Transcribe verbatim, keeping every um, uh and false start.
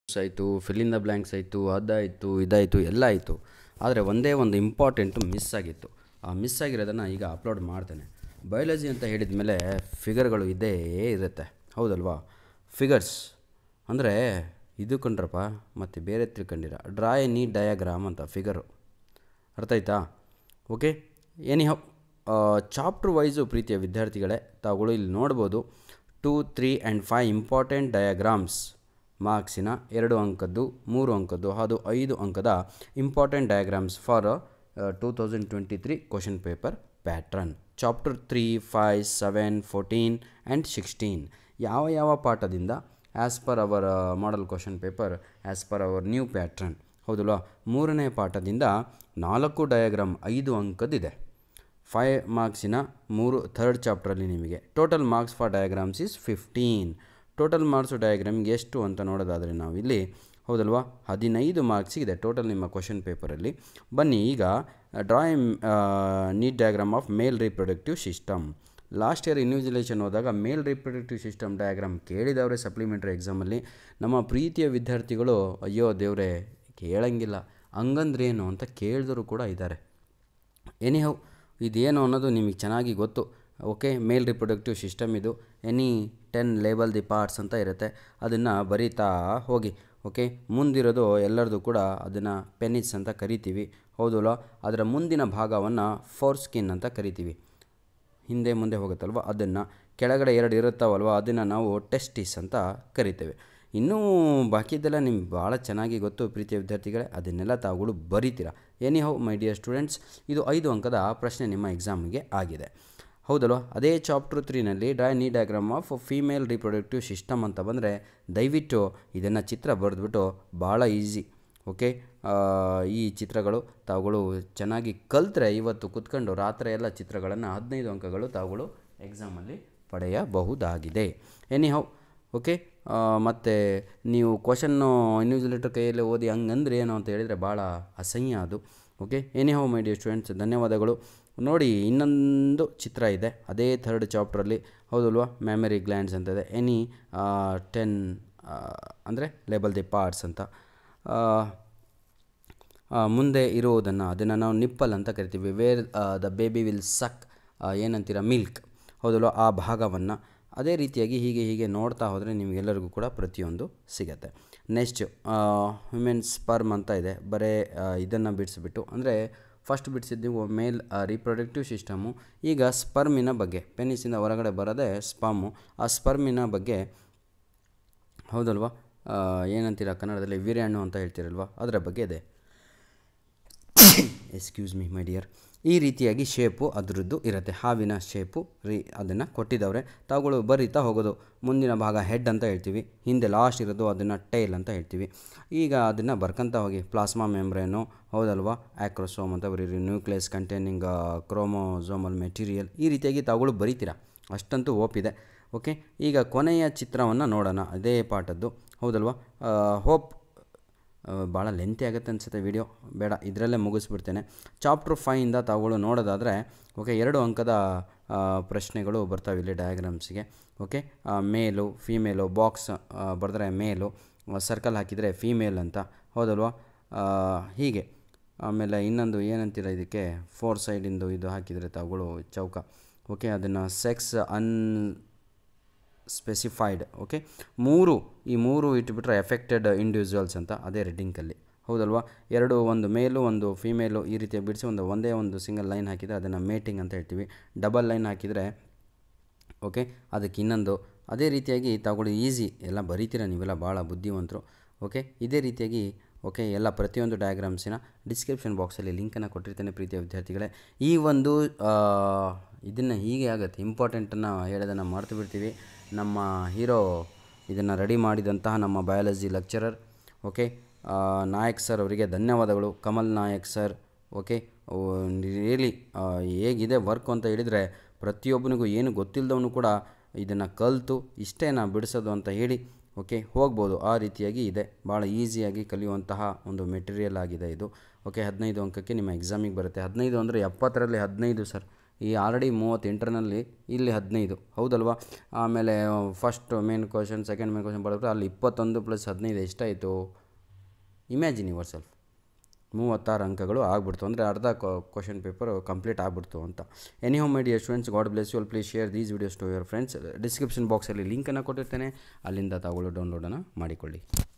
ಆಯಿತು, fill in the blanks ಆಯಿತು, ಅದಾಯಿತು, ಇದಾಯಿತು, ಎಲ್ಲ ಆಯಿತು. ಆದರೆ ಒಂದೇ ಒಂದು ಇಂಪಾರ್ಟೆಂಟು ಮಿಸ್ ಆಗಿತ್ತು. ಆ ಮಿಸ್ ಆಗಿರೋದನ್ನು ಈಗ ಅಪ್ಲೋಡ್ ಮಾಡ್ತೇನೆ. ಬಯಾಲಜಿ ಅಂತ ಹೇಳಿದ ಮೇಲೆ ಫಿಗರ್ಗಳು ಇದ್ದೇ ಇರುತ್ತೆ, ಹೌದಲ್ವಾ? ಫಿಗರ್ಸ್ ಅಂದರೆ ಇದು ಕಂಡ್ರಪ್ಪ, ಮತ್ತು ಬೇರೆ ತಿಳ್ಕೊಂಡಿರ ಡ್ರಾ ಎ ನೀಟ್ ಡಯಾಗ್ರಾಮ್ ಅಂತ ಫಿಗರು, ಅರ್ಥ ಆಯ್ತಾ? Okay, anyhow chapter wise ಪ್ರೀತಿಯ ವಿದ್ಯಾರ್ಥಿಗಳೇ, ತಾವುಗಳು ಇಲ್ಲಿ ನೋಡ್ಬೋದು two three and five important diagrams ಮಾರ್ಕ್ಸಿನ ಎರಡು ಅಂಕದ್ದು, ಮೂರು ಅಂಕದ್ದು ಹಾಗೂ ಐದು ಅಂಕದ important diagrams for two thousand twenty three question paper pattern. Chapter three five seven fourteen and sixteen ಯಾವ ಯಾವ ಪಾಠದಿಂದ as per our model question paper as per our new pattern, ಹೌದಲ್ವಾ? ಮೂರನೇ ಪಾಠದಿಂದ ನಾಲ್ಕು ಡಯಾಗ್ರಾಮ್ ಐದು ಅಂಕದ್ದಿದೆ. ಫೈವ್ ಮಾರ್ಕ್ಸಿನ ಮೂರು ಥರ್ಡ್ ಚಾಪ್ಟ್ರಲ್ಲಿ ನಿಮಗೆ total marks for diagrams is fifteen. Total marks ಡಯಾಗ್ರಾಮ್ಗೆ ಎಷ್ಟು ಅಂತ ನೋಡೋದಾದರೆ ನಾವಿಲ್ಲಿ, ಹೌದಲ್ವಾ, ಹದಿನೈದು ಮಾರ್ಕ್ಸಿಗಿದೆ ಟೋಟಲ್ ನಿಮ್ಮ ಕ್ವಶನ್ ಪೇಪರಲ್ಲಿ. ಬನ್ನಿ ಈಗ draw a neat diagram of male reproductive system. Last year invigilation ಹೋದಾಗ ಮೇಲ್ ರೀಪ್ರೊಡಕ್ಟಿವ್ ಸಿಸ್ಟಮ್ ಡಯಾಗ್ರಾಮ್ ಕೇಳಿದವರೇ ಸಪ್ಲಿಮೆಂಟ್ರಿ ಎಕ್ಸಾಮಲ್ಲಿ. ನಮ್ಮ ಪ್ರೀತಿಯ ವಿದ್ಯಾರ್ಥಿಗಳು ಅಯ್ಯೋ ದೇವರೇ ಕೇಳಂಗಿಲ್ಲ, ಹಂಗಂದ್ರೇನು ಅಂತ ಕೇಳಿದ್ರು ಕೂಡ ಇದ್ದಾರೆ. ಎನಿಹೌ ಇದೇನು ಅನ್ನೋದು ನಿಮಗೆ ಚೆನ್ನಾಗಿ ಗೊತ್ತು. ಓಕೆ, ಮೇಲ್ ರಿಪ್ರೊಡಕ್ಟಿವ್ ಸಿಸ್ಟಮ್ ಇದು. Any ten label the parts ಅಂತ ಇರುತ್ತೆ, ಅದನ್ನು ಬರೀತಾ ಹೋಗಿ. ಓಕೆ, ಮುಂದಿರೋದು ಎಲ್ಲರದು ಕೂಡ ಅದನ್ನು ಪೆನಿಸ್ ಅಂತ ಕರಿತೀವಿ, ಹೌದಲ್ಲ? ಅದರ ಮುಂದಿನ ಭಾಗವನ್ನು ಫೋರ್ ಸ್ಕಿನ್ ಅಂತ ಕರಿತೀವಿ, ಹಿಂದೆ ಮುಂದೆ ಹೋಗುತ್ತಲ್ವ ಅದನ್ನು. ಕೆಳಗಡೆ ಎರಡು ಇರುತ್ತಾವಲ್ವ ಅದನ್ನು ನಾವು ಟೆಸ್ಟಿಸ್ ಅಂತ ಕರಿತೇವೆ. ಇನ್ನೂ ಬಾಕಿದ್ದೆಲ್ಲ ನಿಮ್ಗೆ ಭಾಳ ಚೆನ್ನಾಗಿ ಗೊತ್ತು ಪ್ರೀತಿಯ ವಿದ್ಯಾರ್ಥಿಗಳೇ, ಅದನ್ನೆಲ್ಲ ತಾವುಗಳು ಬರೀತೀರಾ. Anyhow my dear students, ಇದು ಐದು ಅಂಕದ ಪ್ರಶ್ನೆ ನಿಮ್ಮ ಎಕ್ಸಾಮಿಗೆ ಆಗಿದೆ, ಹೌದಲ್ವ? ಅದೇ ಚಾಪ್ಟರ್ ತ್ರೀನಲ್ಲಿ draw neat diagram of female reproductive system ಅಂತ ಬಂದರೆ ದಯವಿಟ್ಟು ಇದನ್ನು ಚಿತ್ರ ಬರೆದ್ಬಿಟ್ಟು, ಭಾಳ ಈಸಿ. ಓಕೆ, ಈ ಚಿತ್ರಗಳು ತಾವುಗಳು ಚೆನ್ನಾಗಿ ಕಲ್ತ್ರೆ ಇವತ್ತು ಕೂತ್ಕೊಂಡು ರಾತ್ರಿ ಎಲ್ಲ ಚಿತ್ರಗಳನ್ನು ಹದಿನೈದು ಅಂಕಗಳು ತಾವುಗಳು ಎಕ್ಸಾಮಲ್ಲಿ ಪಡೆಯಬಹುದಾಗಿದೆ. ಎನಿ ಹೌ ಓಕೆ, ಮತ್ತು ನೀವು ಕ್ವಶನ್ನು ಇನ್ವಿಜಿಲೇಟರ್ ಕೈಯಲ್ಲೇ ಓದಿ ಹಂಗಂದ್ರೆ ಏನು ಅಂತ ಹೇಳಿದರೆ ಭಾಳ ಅಸಹ್ಯ ಅದು. Okay, anyhow my dear students, ಧನ್ಯವಾದಗಳು. ನೋಡಿ, ಇನ್ನೊಂದು ಚಿತ್ರ ಇದೆ ಅದೇ ಥರ್ಡ್ ಚಾಪ್ಟ್ರಲ್ಲಿ, ಹೌದಲ್ವಾ? ಮೆಮರಿ ಗ್ಲ್ಯಾಂಡ್ಸ್ ಅಂತ ಇದೆ. ಎನಿ ಟೆನ್ ಅಂದರೆ ಲೇಬಲ್ ದಿ ಪಾರ್ಟ್ಸ್ ಅಂತ. ಮುಂದೆ ಇರುವುದನ್ನು ಅದನ್ನು ನಾವು ನಿಪ್ಪಲ್ ಅಂತ ಕರಿತೀವಿ. Where the baby will suck ಏನಂತೀರ ಮಿಲ್ಕ್, ಹೌದಲ್ವ? ಆ ಭಾಗವನ್ನು ಅದೇ ರೀತಿಯಾಗಿ ಹೀಗೆ ಹೀಗೆ ನೋಡ್ತಾ ಹೋದರೆ ನಿಮಗೆಲ್ಲರಿಗೂ ಕೂಡ ಪ್ರತಿಯೊಂದು ಸಿಗುತ್ತೆ. ನೆಕ್ಸ್ಟ್ ಹ್ಯೂಮನ್ ಸ್ಪರ್ಮ್ ಅಂತ ಇದೆ, ಬರೀ ಇದನ್ನು ಬಿಡಿಸ್ಬಿಟ್ಟು, ಅಂದರೆ ಫಸ್ಟ್ ಬಿಡಿಸಿದ್ದೀವಿ ಮೇಲ್ ರೀಪ್ರೊಡಕ್ಟಿವ್ ಸಿಸ್ಟಮು. ಈಗ ಸ್ಪರ್ಮಿನ ಬಗ್ಗೆ, ಪೆನಿಸಿಂದ ಹೊರಗಡೆ ಬರೋದೇ ಸ್ಪರ್ಮು. ಆ ಸ್ಪರ್ಮಿನ ಬಗ್ಗೆ, ಹೌದಲ್ವಾ, ಏನಂತೀರ ಕನ್ನಡದಲ್ಲಿ ವೀರ್ಯಾಣು ಅಂತ ಹೇಳ್ತೀರಲ್ವ, ಅದರ ಬಗ್ಗೆ ಇದೆ. Excuse me my dear. ಈ ರೀತಿಯಾಗಿ ಶೇಪು ಅದರದ್ದು ಇರುತ್ತೆ, ಹಾವಿನ ಶೇಪು ರೀ ಅದನ್ನು ಕೊಟ್ಟಿದ್ದವ್ರೆ. ತಾವುಗಳು ಬರೀತಾ ಹೋಗೋದು. ಮುಂದಿನ ಭಾಗ ಹೆಡ್ ಅಂತ ಹೇಳ್ತೀವಿ, ಹಿಂದೆ ಲಾಸ್ಟ್ ಇರೋದು ಅದನ್ನು ಟೈಲ್ ಅಂತ ಹೇಳ್ತೀವಿ. ಈಗ ಅದನ್ನು ಬರ್ಕೊಂತ ಹೋಗಿ. ಪ್ಲಾಸ್ಮಾ ಮೆಂಬ್ರೇನು, ಹೌದಲ್ವಾ, ಆ್ಯಕ್ರೋಸೋಮ್ ಅಂತ ಬರೀರಿ, ನ್ಯೂಕ್ಲಿಯಸ್ ಕಂಟೈನಿಂಗ್ ಕ್ರೋಮೋಸೋಮಲ್ ಮೆಟೀರಿಯಲ್, ಈ ರೀತಿಯಾಗಿ ತಾವುಗಳು ಬರೀತೀರಾ, ಅಷ್ಟಂತೂ ಓಪಿದೆ. ಓಕೆ, ಈಗ ಕೊನೆಯ ಚಿತ್ರವನ್ನು ನೋಡೋಣ, ಅದೇ ಪಾಠದ್ದು, ಹೌದಲ್ವಾ? ಹೋಪ್ ಭಾಳ ಲೆಂತಿ ಆಗುತ್ತೆ ಅನಿಸುತ್ತೆ ವಿಡಿಯೋ, ಬೇಡ ಇದರಲ್ಲೇ ಮುಗಿಸ್ಬಿಡ್ತೇನೆ. ಚಾಪ್ಟರ್ ಫೈಯಿಂದ ತಾವುಗಳು ನೋಡೋದಾದರೆ, ಓಕೆ, ಎರಡು ಅಂಕದ ಪ್ರಶ್ನೆಗಳು ಬರ್ತಾವೆ ಇಲ್ಲಿ ಡಯಾಗ್ರಾಮ್ಸಿಗೆ. ಓಕೆ, ಮೇಲು ಫೀಮೇಲು, ಬಾಕ್ಸ್ ಬರೆದ್ರೆ ಮೇಲು, ಸರ್ಕಲ್ ಹಾಕಿದರೆ ಫೀಮೇಲ್ ಅಂತ, ಹೌದಲ್ವಾ? ಹೀಗೆ. ಆಮೇಲೆ ಇನ್ನೊಂದು ಏನಂತೀರ ಇದಕ್ಕೆ, ಫೋರ್ ಸೈಡಿಂದು ಇದು ಹಾಕಿದರೆ ತಾವುಗಳು ಚೌಕ. ಓಕೆ, ಅದನ್ನು ಸೆಕ್ಸ್ ಅನ್ ಸ್ಪೆಸಿಫೈಡ್. ಓಕೆ, ಮೂರು ಈ ಮೂರು ಇಟ್ಬಿಟ್ರೆ ಎಫೆಕ್ಟೆಡ್ ಇಂಡಿವಿಜುವಲ್ಸ್ ಅಂತ, ಅದೇ ರೆಡ್ಡಿಂಕಲ್ಲಿ, ಹೌದಲ್ವಾ? ಎರಡು, ಒಂದು ಮೇಲು ಒಂದು ಫೀಮೇಲು, ಈ ರೀತಿ ಬಿಡಿಸಿ ಒಂದು ಒಂದೇ ಒಂದು ಸಿಂಗಲ್ ಲೈನ್ ಹಾಕಿದರೆ ಅದನ್ನು ಮೇಟಿಂಗ್ ಅಂತ ಹೇಳ್ತೀವಿ. ಡಬಲ್ ಲೈನ್ ಹಾಕಿದರೆ ಓಕೆ ಅದಕ್ಕೆ ಇನ್ನೊಂದು. ಅದೇ ರೀತಿಯಾಗಿ ತಾವುಗಳು ಈಸಿ ಎಲ್ಲ ಬರೀತೀರ, ನೀವೆಲ್ಲ ಭಾಳ ಬುದ್ಧಿವಂತರು. ಓಕೆ, ಇದೇ ರೀತಿಯಾಗಿ ಓಕೆ ಎಲ್ಲ ಪ್ರತಿಯೊಂದು ಡಯಾಗ್ರಾಮ್ಸಿನ ಡಿಸ್ಕ್ರಿಪ್ಷನ್ ಬಾಕ್ಸಲ್ಲಿ ಲಿಂಕನ್ನು ಕೊಟ್ಟಿರ್ತೇನೆ ಪ್ರೀತಿಯ ವಿದ್ಯಾರ್ಥಿಗಳೇ. ಈ ಒಂದು ಇದನ್ನು ಹೀಗೆ ಆಗುತ್ತೆ, ಇಂಪಾರ್ಟೆಂಟನ್ನು ಹೇಳೋದನ್ನು ಮರ್ತು ಬಿಡ್ತೀವಿ. ನಮ್ಮ ಹೀರೋ ಇದನ್ನು ರೆಡಿ ಮಾಡಿದಂತಹ ನಮ್ಮ biology lecturer, okay, Nayak sir ಅವರಿಗೆ ಧನ್ಯವಾದಗಳು, Kamal Nayak sir. Okay, really ಹೇಗಿದೆ ವರ್ಕು ಅಂತ ಹೇಳಿದರೆ ಪ್ರತಿಯೊಬ್ಬನಿಗೂ ಏನು ಗೊತ್ತಿಲ್ಲದವನು ಕೂಡ ಇದನ್ನು ಕಲಿತು ಇಷ್ಟೇನಾ ಬಿಡಿಸೋದು ಅಂತ ಹೇಳಿ ಓಕೆ ಹೋಗ್ಬೋದು. ಆ ರೀತಿಯಾಗಿ ಇದೆ, ಭಾಳ ಈಸಿಯಾಗಿ ಕಲಿಯುವಂತಹ ಒಂದು ಮೆಟೀರಿಯಲ್ ಆಗಿದೆ ಇದು. ಓಕೆ, ಹದಿನೈದು ಅಂಕಕ್ಕೆ ನಿಮ್ಮ ಎಕ್ಸಾಮಿಗೆ ಬರುತ್ತೆ. ಹದಿನೈದು ಅಂದರೆ ಎಪ್ಪತ್ತರಲ್ಲಿ ಹದಿನೈದು ಸರ್, ಈ ಆಲ್ರೆಡಿ ಮೂವತ್ತು ಇಂಟರ್ನಲ್ಲಿ, ಇಲ್ಲಿ ಹದಿನೈದು ಹೌದಲ್ವಾ. ಆಮೇಲೆ first main question second main question ಬರೆದ್ರೆ ಅಲ್ಲಿ ಇಪ್ಪತ್ತೊಂದು ಪ್ಲಸ್ ಹದಿನೈದು ಎಷ್ಟಾಯಿತು? ಇಮ್ಯಾಜಿನ್ ಯುವರ್ ಸೆಲ್ಫ್, ಮೂವತ್ತಾರು ಅಂಕಗಳು ಆಗ್ಬಿಡ್ತು. ಅಂದರೆ ಅರ್ಧ ಕ್ವಶನ್ ಪೇಪರ್ ಕಂಪ್ಲೀಟ್ ಆಗ್ಬಿಡ್ತು ಅಂತ. Anyhow my dear students, god bless you all. Please share these videos to your friends. Description ಬಾಕ್ಸಲ್ಲಿ ಲಿಂಕನ್ನು ಕೊಟ್ಟಿರ್ತೇನೆ, ಅಲ್ಲಿಂದ ತಗೊಳ್ಳೋ ಡೌನ್ಲೋಡನ್ನು ಮಾಡಿಕೊಳ್ಳಿ.